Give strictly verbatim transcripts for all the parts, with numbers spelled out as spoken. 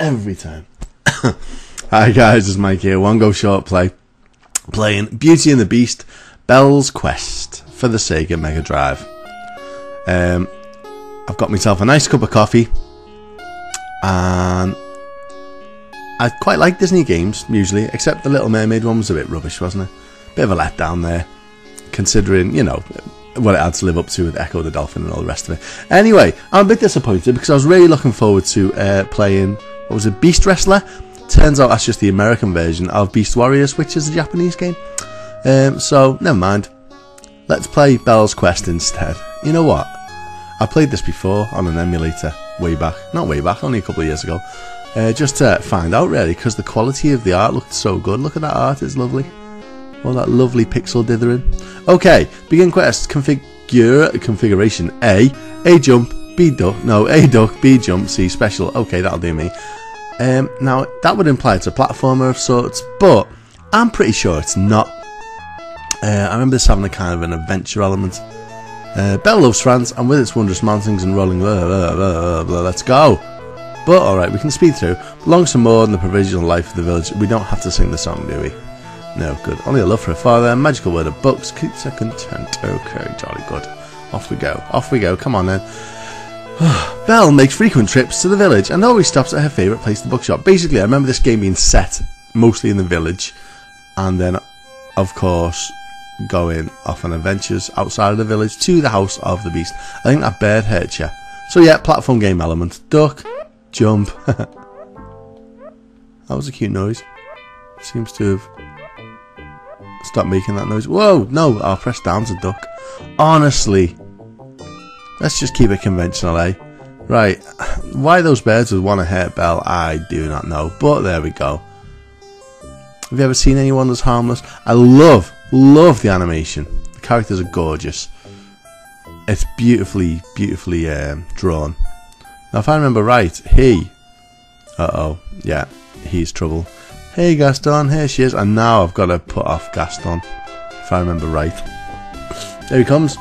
Every time. Hi guys, it's Mike here. One Go Short Play. Playing Beauty and the Beast, Belle's Quest for the Sega Mega Drive. Um, I've got myself a nice cup of coffee. And I quite like Disney games, usually. Except the Little Mermaid one was a bit rubbish, wasn't it? Bit of a letdown there. Considering, you know, what it had to live up to with Echo the Dolphin and all the rest of it. Anyway, I'm a bit disappointed because I was really looking forward to uh, playing, what was it, Beast Wrestler? Turns out that's just the American version of Beast Warriors, which is a Japanese game. Um, so, never mind. Let's play Belle's Quest instead. You know what? I played this before on an emulator, way back. Not way back, only a couple of years ago. Uh, just to find out, really, because the quality of the art looked so good. Look at that art, it's lovely. All that lovely pixel dithering. Okay, begin quest. Configure configuration A. A jump, B duck. No, A duck, B jump, C special. Okay, that'll do me. Um, now that would imply it's a platformer of sorts, but I'm pretty sure it's not. Uh, I remember this having a kind of an adventure element. Uh, Belle loves France, and with its wondrous mountains and rolling, blah, blah, blah, blah, let's go. But alright, we can speed through. Belongs to more than the provisional life of the village. We don't have to sing the song, do we? No, good. Only a love for a father, magical word of books, keeps her content. Okay, jolly good. Off we go. Off we go. Come on then. Belle makes frequent trips to the village and always stops at her favourite place, the bookshop. Basically, I remember this game being set mostly in the village, and then, of course, going off on adventures outside of the village to the house of the beast. I think that bird hurts you. So yeah, platform game element. Duck, jump. That was a cute noise. Seems to have stopped making that noise. Whoa, no, I'll press down to duck. Honestly. Let's just keep it conventional, eh? Right, why those birds would want to hurt Belle, I do not know. But there we go. Have you ever seen anyone that's harmless? I love, love the animation. The characters are gorgeous. It's beautifully, beautifully um, drawn. Now, if I remember right, he... Uh-oh, yeah, he's trouble. Hey, Gaston, here she is. And now I've got to put off Gaston, if I remember right. There he comes.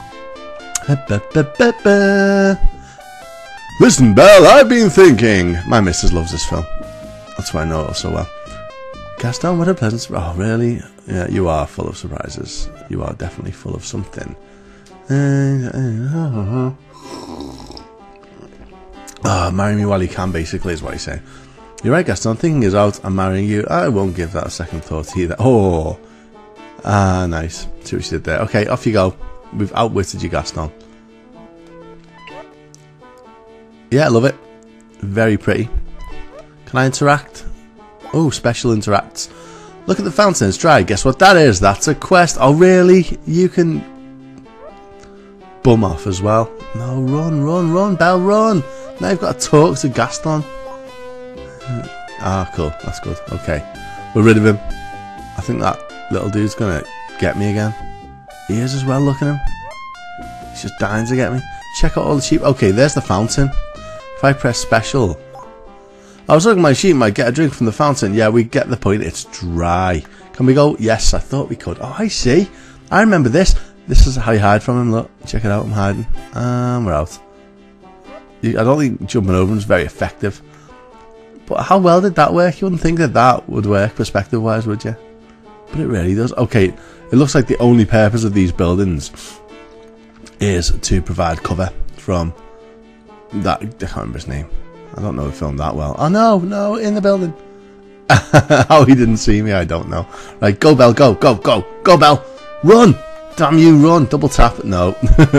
Listen, Belle, I've been thinking. My missus loves this film. That's why I know it so well. Gaston, what a pleasant surprise. Oh, really? Yeah, you are full of surprises. You are definitely full of something. Oh, marry me while you can, basically, is what he's saying. You're right, Gaston. Thinking is out. I'm marrying you. I won't give that a second thought either. Oh. Ah, nice. See what she did there. Okay, off you go. We've outwitted you, Gaston. Yeah, I love it. Very pretty. Can I interact? Oh, special interacts. Look at the fountain, it's dry. Guess what that is? That's a quest. Oh, really? You can bum off as well. No, run, run, run, Belle, run. Now you've got to talk to Gaston. Ah, cool. That's good. Okay. We're rid of him. I think that little dude's going to get me again. He is as well, look at him. He's just dying to get me. Check out all the sheep. Okay, there's the fountain. If I press special. I was looking at my sheep, might get a drink from the fountain. Yeah, we get the point. It's dry. Can we go? Yes, I thought we could. Oh, I see. I remember this. This is how you hide from him. Look, check it out. I'm hiding. And we're out. I don't think jumping over him is very effective. But how well did that work? You wouldn't think that that would work perspective-wise, would you? But it really does. Okay, it looks like the only purpose of these buildings is to provide cover from that. I can't remember his name. I don't know the film that well. Oh no, no, in the building. How he didn't see me, I don't know. Right, go Belle, go, go, go, go Belle, run! Damn you, run! Double tap. No.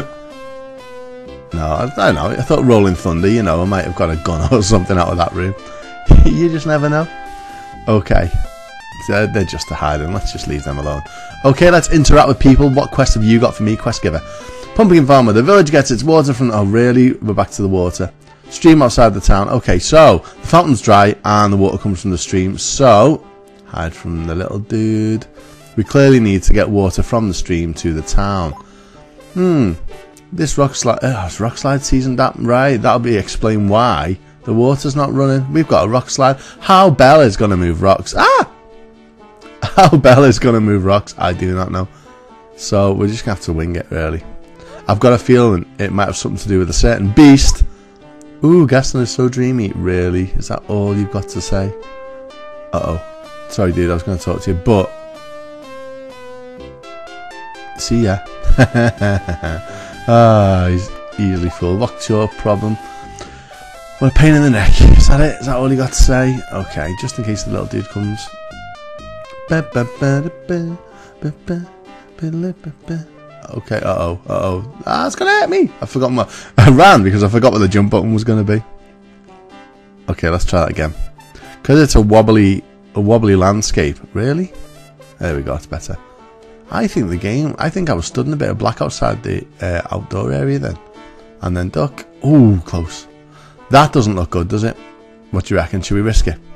No, I, I don't know. I thought Rolling Thunder. You know, I might have got a gun or something out of that room. You just never know. Okay. So they're just a hiding. Let's just leave them alone. Okay, let's interact with people. What quest have you got for me, quest giver? Pumpkin farmer. The village gets its water from... Oh, really? We're back to the water. Stream outside the town. Okay, so the fountain's dry and the water comes from the stream. So, hide from the little dude. We clearly need to get water from the stream to the town. Hmm. This rock slide... Oh, it's rock slide season. That right. That'll be explain why the water's not running. We've got a rock slide. How Belle is going to move rocks? Ah! How Belle is going to move rocks, I do not know. So we're just going to have to wing it, really. I've got a feeling it might have something to do with a certain beast Ooh, Gaston is so dreamy. Really? Is that all you've got to say? Uh-oh. Sorry, dude, I was going to talk to you, but... See ya. Ah, he's easily fooled. What's your problem? What a pain in the neck. Is that it? Is that all you got to say? Okay, just in case the little dude comes. Okay, uh-oh, uh-oh. Ah, it's going to hit me. I forgot my... I ran because I forgot what the jump button was going to be. Okay, let's try that again. Because it's a wobbly, a wobbly landscape. Really? There we go, it's better. I think the game... I think I was stood in a bit of black outside the uh, outdoor area then. And then duck. Ooh, close. That doesn't look good, does it? What do you reckon? Should we risk it?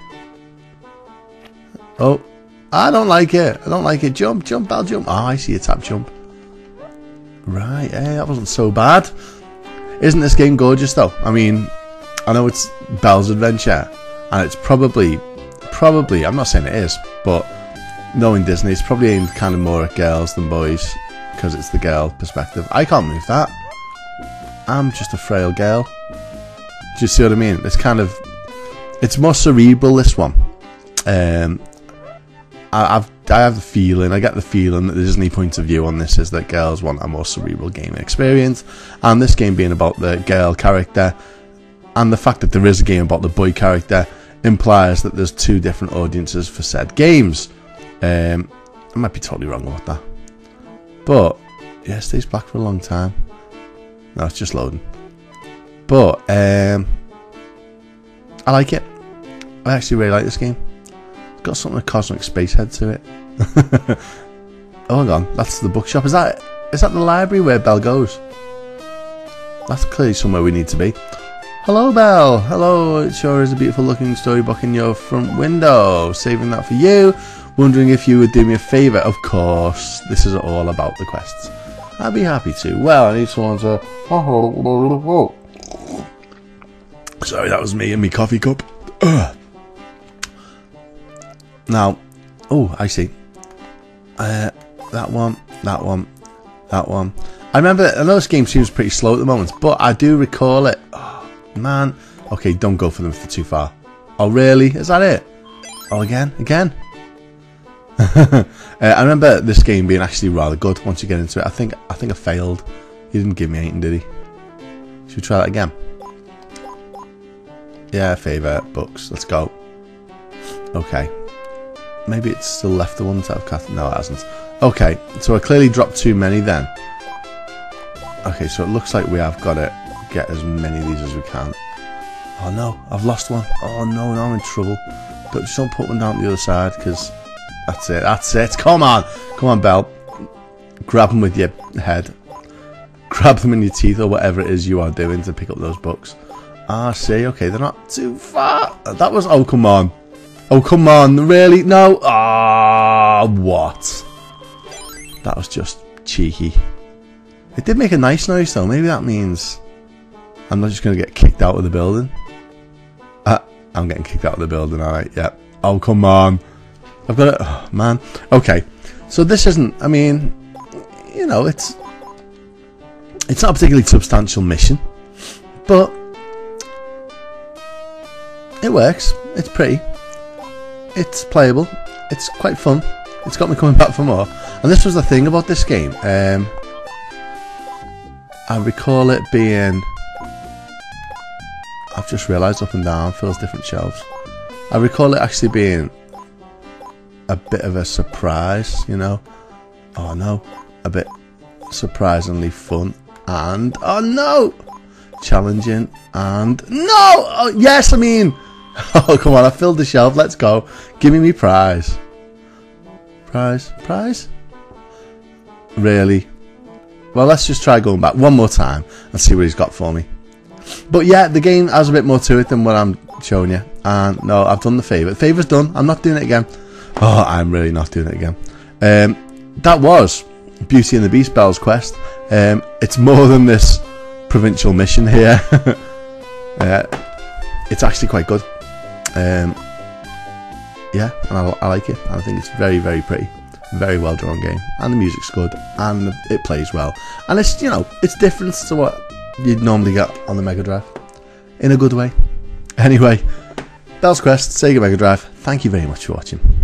Oh, I don't like it. I don't like it. Jump, jump, Belle, jump. Oh, I see a tap jump. Right, hey, that wasn't so bad. Isn't this game gorgeous though? I mean, I know it's Belle's adventure, and it's probably, probably, I'm not saying it is, but knowing Disney, it's probably aimed kind of more at girls than boys, because it's the girl perspective. I can't move that. I'm just a frail girl. Do you see what I mean? It's kind of, it's more cerebral, this one. Um, I, I've, I have the feeling, I get the feeling that the Disney point of view on this is that girls want a more cerebral gaming experience, and this game being about the girl character, and the fact that there is a game about the boy character implies that there's two different audiences for said games. Um, I might be totally wrong about that, but yeah, it stays black for a long time. No, it's just loading. But um, I like it. I actually really like this game. It's got something of cosmic space head to it. Oh, hang on, that's the bookshop. Is that is that the library where Belle goes? That's clearly somewhere we need to be. Hello, Belle. Hello. It sure is a beautiful looking storybook in your front window. Saving that for you. Wondering if you would do me a favour. Of course, this is all about the quests. I'd be happy to. Well, I need someone to... Sorry, that was me and my coffee cup. Ugh. Now, oh, I see. Uh, that one, that one, that one. I remember, I know this game seems pretty slow at the moment, but I do recall it. Oh, man. Okay, don't go for them if they're too far. Oh, really? Is that it? Oh, again? Again? uh, I remember this game being actually rather good once you get into it. I think I think I failed. He didn't give me anything, did he? Should we try that again? Yeah, favourite books. Let's go. Okay. Maybe it's still left the ones that I've cast. No, it hasn't. Okay, so I clearly dropped too many then. Okay, so it looks like we have got to get as many of these as we can. Oh no, I've lost one. Oh no, now I'm in trouble. But just don't put one down to the other side, because that's it, that's it. Come on, come on, Belle. Grab them with your head. Grab them in your teeth or whatever it is you are doing to pick up those books. Ah, see, okay, they're not too far. That was, oh, come on. Oh, come on, really? No? Ah, what? That was just cheeky. It did make a nice noise, though. Maybe that means I'm not just going to get kicked out of the building. Uh, I'm getting kicked out of the building, alright, yep. Oh, come on. I've got it. Oh, man. Okay, so this isn't, I mean, you know, it's, it's not a particularly substantial mission, but it works. It's pretty. It's playable. It's quite fun. It's got me coming back for more. And this was the thing about this game. Um, I recall it being... I've just realised up and down fills different shelves. I recall it actually being a bit of a surprise, you know. Oh no. A bit surprisingly fun. And... Oh no! Challenging. And... No! Oh, yes, I mean... Oh, come on, I filled the shelf. Let's go. Give me me prize. Prize? Prize? Really? Well, let's just try going back one more time and see what he's got for me. But yeah, the game has a bit more to it than what I'm showing you. And no, I've done the favour. The favour's done. I'm not doing it again. Oh, I'm really not doing it again. Um, that was Beauty and the Beast, Belle's Quest. Um, it's more than this provincial mission here. uh, it's actually quite good. Um, yeah, and I, I like it. I think it's very, very pretty, very well drawn game, and the music's good, and it plays well, and it's, you know, it's different to what you'd normally get on the Mega Drive. in a good way. Anyway, Belle's Quest, Sega Mega Drive, thank you very much for watching.